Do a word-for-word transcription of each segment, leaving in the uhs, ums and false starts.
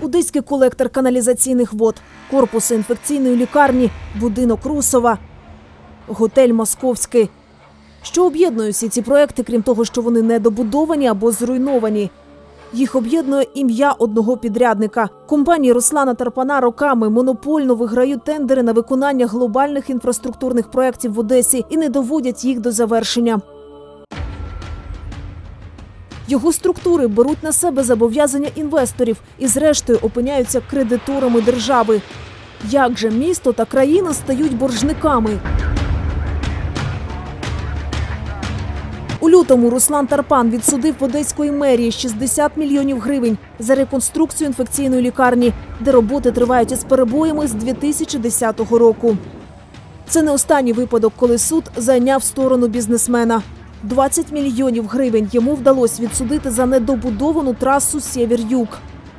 Одеський колектор каналізаційних вод, корпуси інфекційної лікарні, будинок Русова, готель Московський. Що об'єднує всі ці проекти, крім того, що вони недобудовані або зруйновані? Їх об'єднує ім'я одного підрядника. Компанії Руслана Тарпана роками монопольно виграють тендери на виконання глобальних інфраструктурних проєктів в Одесі і не доводять їх до завершення. Його структури беруть на себе зобов'язання інвесторів і зрештою опиняються кредиторами держави. Як же місто та країна стають боржниками? У лютому Руслан Тарпан відсудив в Одеської мерії шістдесят мільйонів гривень за реконструкцію інфекційної лікарні, де роботи тривають із перебоями з дві тисячі десятого року. Це не останній випадок, коли суд зайняв сторону бізнесмена. двадцять мільйонів гривень йому вдалося відсудити за недобудовану трасу Сєвєр-Юг.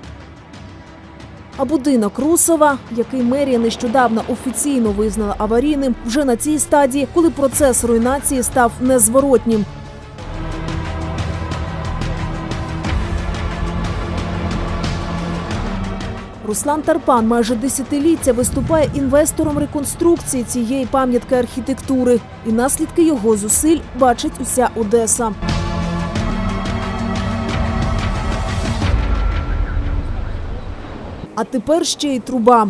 А будинок Русова, який мерія нещодавно офіційно визнала аварійним, вже на цій стадії, коли процес руйнації став незворотнім. Руслан Тарпан майже десятиліття виступає інвестором реконструкції цієї пам'ятки архітектури. І наслідки його зусиль бачить уся Одеса. А тепер ще й труба.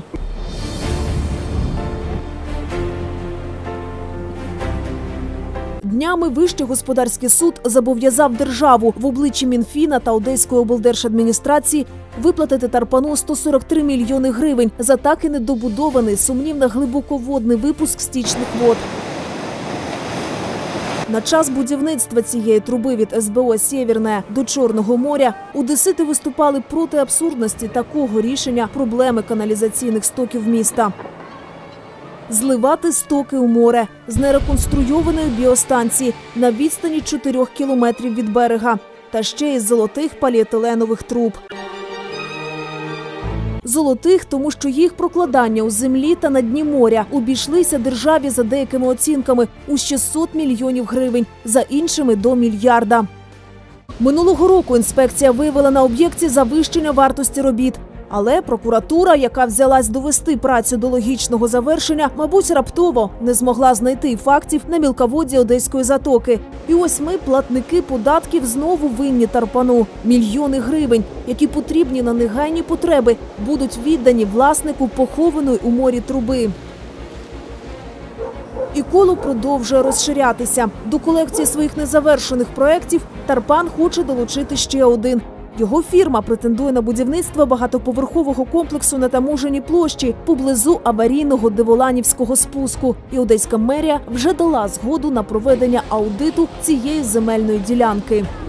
Днями Вищий господарський суд зобов'язав державу в обличчі Мінфіна та Одеської облдержадміністрації виплатити Тарпану сто сорок три мільйони гривень за так і недобудований сумнівно глибоководний випуск стічних вод. На час будівництва цієї труби від ес бе о «Сєвєрне» до Чорного моря одесити виступали проти абсурдності такого рішення проблеми каналізаційних стоків міста. Зливати стоки у море з нереконструйованої біостанції на відстані чотирьох кілометрів від берега. Та ще із золотих поліетиленових труб. Золотих, тому що їх прокладання у землі та на дні моря обійшлися державі за деякими оцінками у шістсот мільйонів гривень, за іншими – до мільярда. Минулого року інспекція виявила на об'єкті завищення вартості робіт. Але прокуратура, яка взялась довести працю до логічного завершення, мабуть, раптово не змогла знайти фактів на мілководді Одеської затоки. І ось ми, платники податків, знову винні Тарпану. Мільйони гривень, які потрібні на негайні потреби, будуть віддані власнику похованої у морі труби. І коло продовжує розширятися. До колекції своїх незавершених проєктів Тарпан хоче долучити ще один. Його фірма претендує на будівництво багатоповерхового комплексу на Таможенній площі поблизу аварійного Деволанівського спуску. І Одеська мерія вже дала згоду на проведення аудиту цієї земельної ділянки.